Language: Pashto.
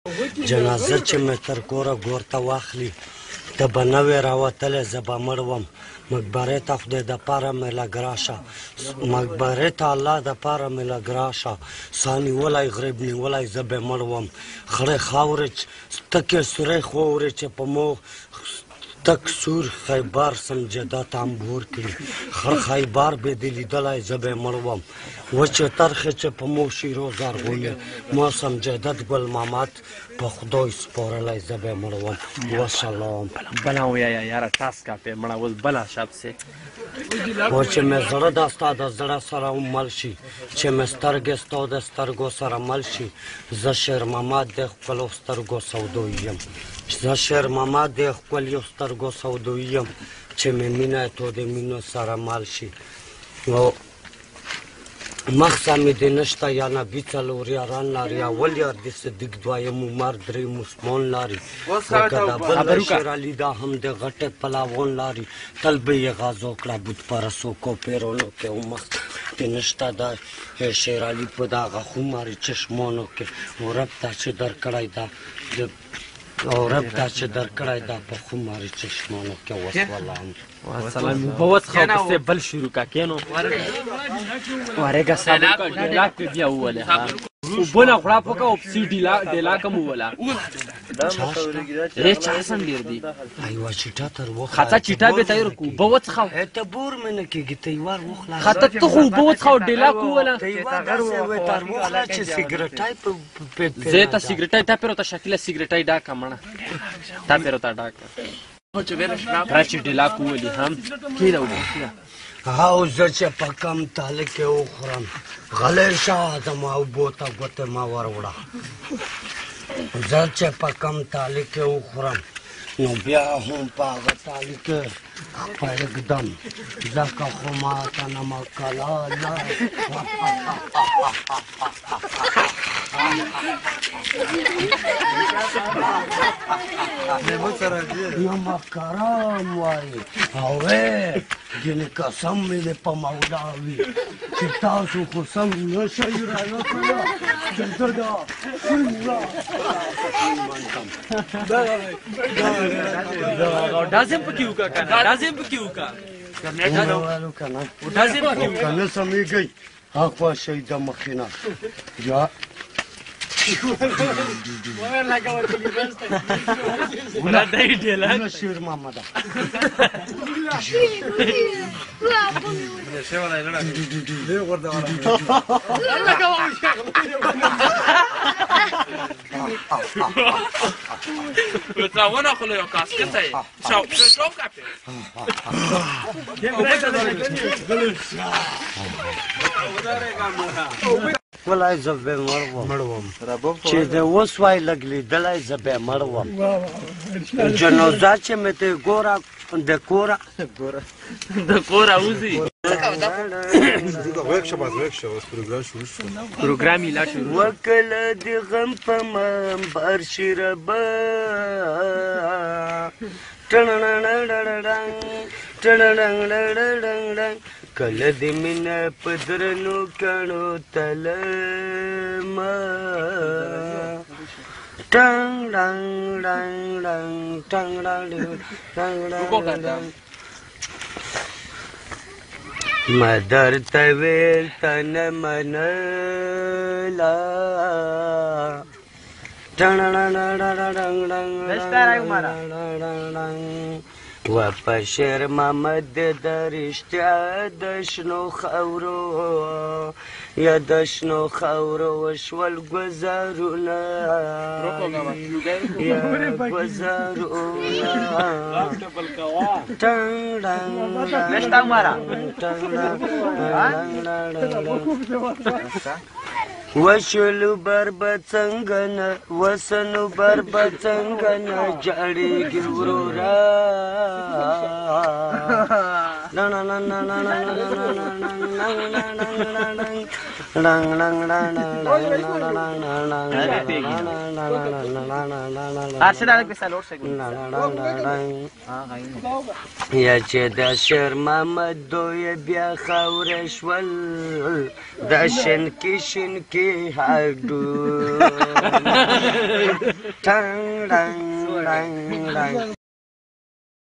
جنازه چې مې تر کوره ګور ته واخلي ته به نه وې راوتلی زه به مړ وم مقبرې ته خدای دپاره مې لږ راشه مقبرې ته الله دپاره مې لږ راشه سا نیولی غریب نیولی زه به مړ وم خړې خاورې تکې سورې خاورې چې په مو تک سور خیبر سم جدا تامبور کړي خړ خیبر به دې لیدلی زه به مړ وم وچې ترخې چې په مو شیرو زرغونې ما سم جدت ګل محمد په خدای سپارلی زه به مړ وم وسلام بله ووایه یاره ټاس کاپې مړه اوس بله شب سې و چې مې زړه دا ستا د زړه سره مل شي چې مې سترګې ستا د سترګو سره مل شي زه شیر محمد د ښکلو سترګو سودوي یم زه شیر محمد د ښکلیو سترګو سودوي یم چې مې مینه تو د مینو سره مل شي مخصه مې دې نشته یا نبي څلور یاران لري اول یار د صدیق دویم عمر دریم عثمان لري لکه د بل شیر علي دا هم د غټې پلاوان لري تل به یې غازو کړه بت پرستو کوپیرونو کې او مخ کې نشته دا شیر علي په دغه خماري چشمانو کې ورب ته چې درکړی دا او رب دا چې درکړی دا په خماري چشمانو کې وسلام سلام اوبه وڅښه او پسې بل شروع کا کینو ورېږه صبر وکړه ډیلاک پې بیا وولې اوبه نه غړاپ وکړه او پسې ډیلاک هم ووله چا سم ډېر دي یوه چیټه تر وخه خطه چیټه به تیر کړو اوبه وڅښه ته بور مې نه کېږي ته یوار وخلاصه خطه ته خو اوبه وڅښه او ډیلاک ووله ته یوار داسې وې تر وخله چې سګرټی زه ته سګرټی تا پېر ته شکله سګرټی ډاکه مړه تا پېر ته ډاکه را چې ډیلاک وولي هم کېده اوبه او زه چې په کم تاله کې وخورم غلی شه زما اوبو ته ګوتې مه ور وړه زه چې په کم تاله کې وخورم نو بیا هم په هغه تاله کې پرېږدم ځکه خو ماته نمک کلاله نمک کرام وایي او ګینې قسم مې دې په مولا وي چې تاسو خو سم نه شئ رانکړه چې زه دا ډازم پکې وکړه که نه ډازم پکې وکړه که نه سمېږئ هاخوا شئ د مخې نه یا شیر محمد ولای زه به مړ وم چې د اوس وای لږ لیدلی زه به مړ وم جنازه چې مې د ګوره د کوره وځي پروګرام یې لا شروع وکله د غم په منبر شي ربه کله د مینه په درنو کڼو تلمه ټنګ ډنګ ډنګ ډنګ ټنګ ډنګ ما درته ویل ته نه منله و په شیر محمد د رښتیا د شنو خاورو یا د شنو خاورو وشول ګوزارونه یا ګوزارونه وشلو بربه څنګه نه وسنو بربه څنګه نه جاړېږي ورورا یا چې د شیر محمد دوی بیا خاورې شول د شینکي هډو ټنګ